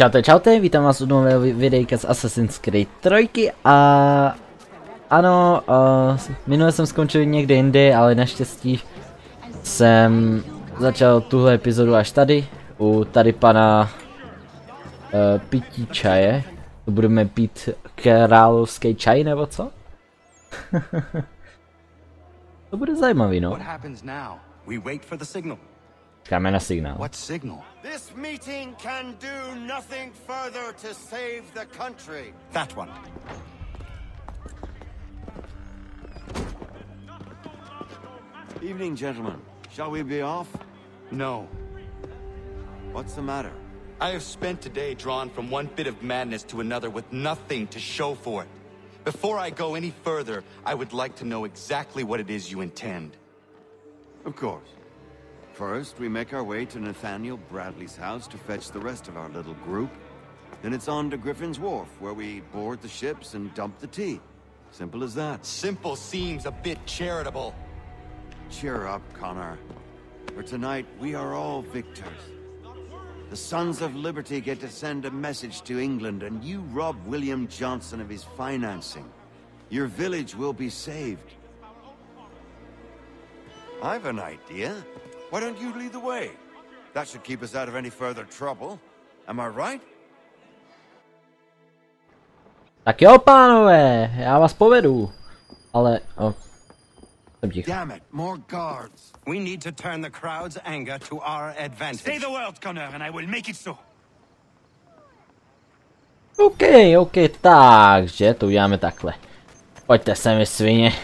Čaute, čaute, vítám vás u nového videjka z Assassin's Creed 3 a ano, minule jsem skončil někde jinde, ale naštěstí jsem začal tuhle epizodu až tady, u tady pana pití čaje. To budeme pít královský čaj nebo co? To bude zajímavý, no. Čekáme na signál. What signal? This meeting can do nothing further to save the country. That one. Evening, gentlemen. Shall we be off? No. What's the matter? I have spent today drawn from one bit of madness to another with nothing to show for it. Before I go any further, I would like to know exactly what it is you intend. Of course. First, we make our way to Nathaniel Bradley's house to fetch the rest of our little group. Then it's on to Griffin's Wharf, where we board the ships and dump the tea. Simple as that. Simple seems a bit charitable. Cheer up, Connor. For tonight, we are all victors. The Sons of Liberty get to send a message to England, and you rob William Johnson of his financing. Your village will be saved. I've an idea. Why don't you lead the way? That should keep us out of any further trouble. Am I right? Tak jo, pánové, já vás povedu. Ale, jsem ticho. Damn it, more guards. We need to turn the crowd's anger to our advantage. Say the word, Connor, and I will make it so. OK, takže to uděláme takhle. Pojďte sem, vy svině.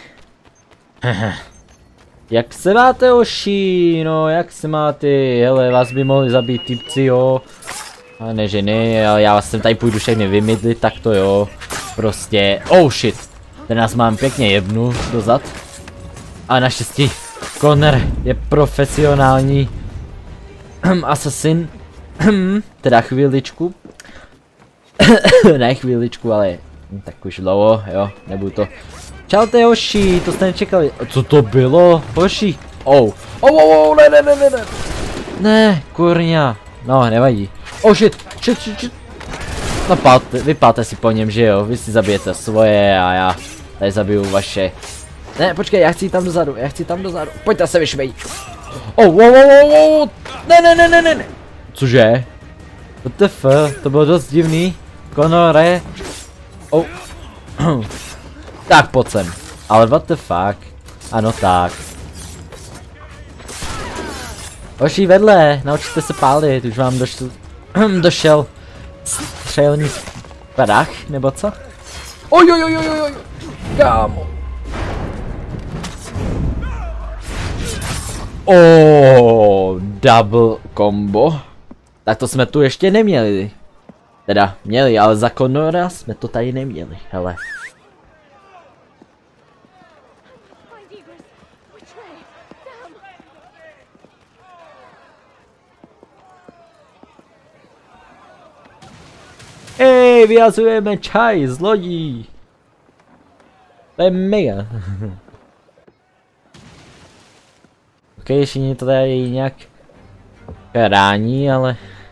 Jak se máte, oši? No, jak se máte? Hele, vás by mohli zabít typci, jo. A ne, že ne, ale já vás sem tady půjdu všechny vymydlit, tak to jo. Prostě, oh shit. Ten nás mám pěkně jebnu dozad. A naštěstí, Connor je profesionální asasin. Teda chvíličku. Ne chvíličku, ale tak už dlouho, jo, nebudu to. Čaute, Hoši, to jste nečekali. Co to bylo? Hoši. Ne. Ne, kurňa. No, nevadí. Oh shit. No vypálte si po něm, že jo. Vy si zabijete svoje a já tady zabiju vaše. Ne, počkej, já chci jít tam dozadu, Pojďte se vyšmej. Ne. Cože? WTF, to bylo dost divný. Connore. Tak pojď sem. Ale what the fuck. Ano tak. Hoši vedle, naučte se pálit, už vám došel střelný prach, nebo co? Oj, kámo. Double combo. Tak to jsme tu ještě neměli. Teda měli, ale za Connora jsme to tady neměli, hele. Hej, vyhazujeme čaj z lodí. To je mega. Ok, všichni to tady nějak chrání, ale...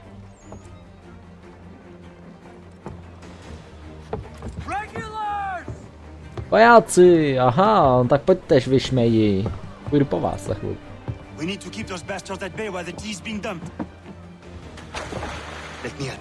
Vojáci, aha, tak pojďte, vyšmeji. Půjdu po vás za chvíli. We need to keep those bastards at bay while the tea's being dumped. Let me help.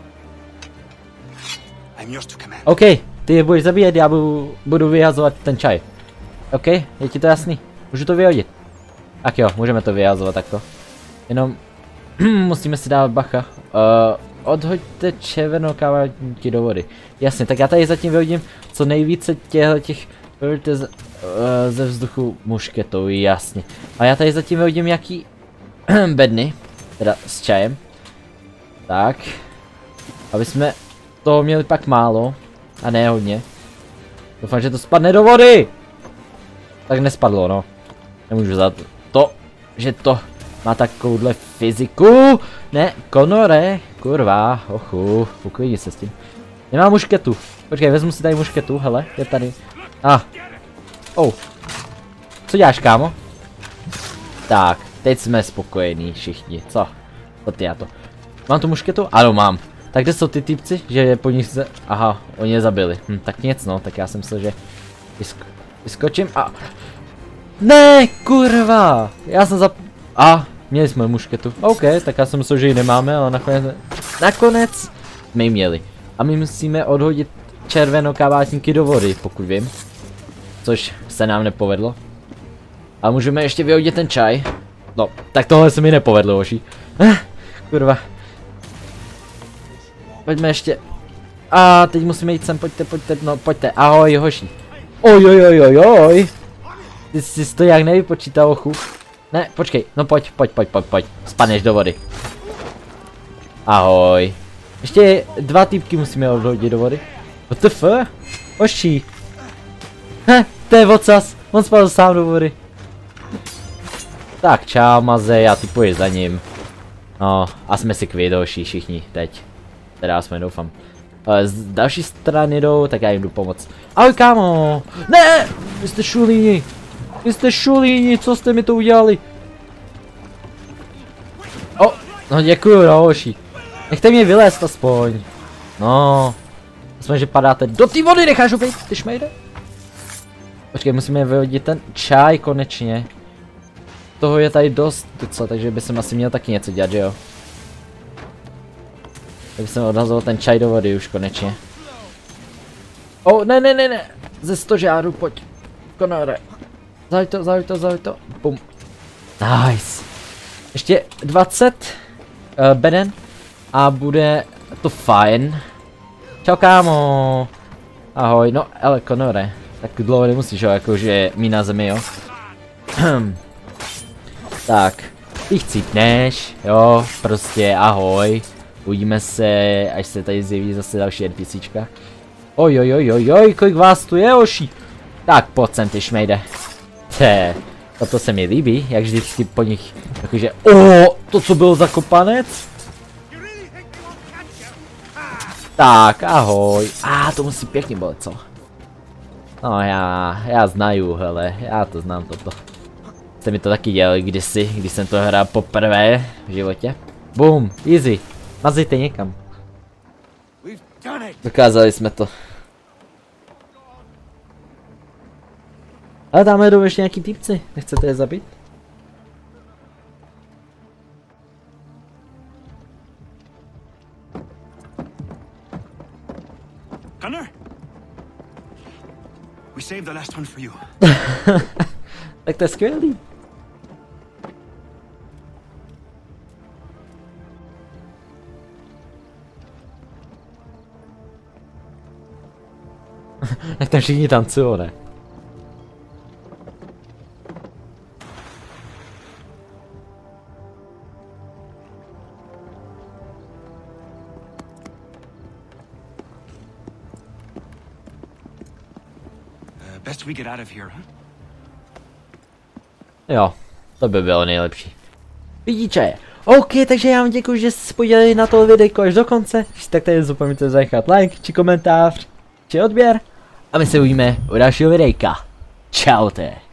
I'm yours to command. OK, ty je budeš zabíjet, já budu vyhazovat ten čaj. OK, je ti to jasný? Můžu to vyhodit? Tak jo, můžeme to vyhazovat takto. Jenom musíme si dát bacha. Odhoďte červenou kávaníky do vody. Jasně, tak já tady zatím vyhodím co nejvíce těch ze vzduchu mušketou, jasně. A já tady zatím vyhodím jaký bedny, teda s čajem. Tak. Aby jsme toho měli pak málo. A ne hodně. Doufám, že to spadne do vody! Tak nespadlo, no. Nemůžu za to, že to má takovouhle fyziku. Ne, Connore, kurva, uklidni se s tím. Nemám mušketu. Počkej, vezmu si tady mušketu, hele, je tady. Co děláš, kámo? Tak, teď jsme spokojení všichni, co? To ty já to. Mám tu mušketu? Ano, mám. Tak kde jsou ty týpci? Že je po nich se... Aha, oni je zabili. Tak nic no, tak já jsem myslel, že... Vyskočím a... Ne, kurva! Já jsem měli jsme mušketu. OK, tak já jsem myslel, že ji nemáme, ale nakonec jsme ji měli. A my musíme odhodit červenokabátníky do vody, pokud vím. Což se nám nepovedlo. A můžeme ještě vyhodit ten čaj. No, tak tohle se mi nepovedlo, oši. Kurva. Pojďme ještě. A teď musíme jít sem, pojďte, no pojďte, ahoj hoši. Oj. Ty jsi to jak nevypočítal, ochu. Ne, počkej, no pojď. Spadneš do vody. Ahoj. Ještě 2 týpky musíme odhodit do vody. What the fuck? Oši. To je vocas, on spadl sám do vody. Tak čau maze, já typuji za ním. No, a jsme si kvědoši všichni teď. Teda jsme doufám. Z další strany jdou, tak já jim jdu pomoct. Ahoj kámo! Ne! Vy jste šulíni, co jste mi to udělali? No děkuju, no hoši. Nechte mě vylézt aspoň. No. Aspoň, že padáte do té vody, necháš opět, ty šmejde? Počkej, musíme vyhodit ten čaj konečně. Toho je tady dost docela, takže by jsem asi měl taky něco dělat, že jo? Tak jsem odhazoval ten čaj do vody už konečně. Ne. Ze stožáru, pojď. Konore. Zahoď to. Bum. Nice. Ještě 20 beden a bude to fajn. Čau kámo. Ahoj, no ale Konore. Tak dlouho nemusíš, jo, jakože mí na zemi, jo. Tak, ty chcípneš, jo, prostě ahoj. Uvidíme se, až se tady zjeví zase další NPCčka. Oj, kolik vás tu je, oši. Tak pojď sem, ty šmejde. Toto se mi líbí, jak vždycky po nich, jakože, to co byl za kopanec? Tak, ahoj. To musí pěkně bolet, co? No já znaju, hele, já to znám toto. Jste mi to taky dělali kdysi, když jsem to hrál poprvé v životě. Boom, easy. Mazejte někam. Dokázali jsme to. Ale tamhle jdou ještě nějaký týpci, nechcete je zabít? Connor? We saved the last one for you. Tak to je skvělý. Jak tam všichni tancují, ne? Best we get out of here, huh? Jo, to by bylo nejlepší. Vidíče, OK, takže já vám děkuji, že jste se podívali na to videjko až do konce. Tak tady nezapomeňte zanechat like, či komentář, či odběr. A my se uvidíme u dalšího videjka. Čaute.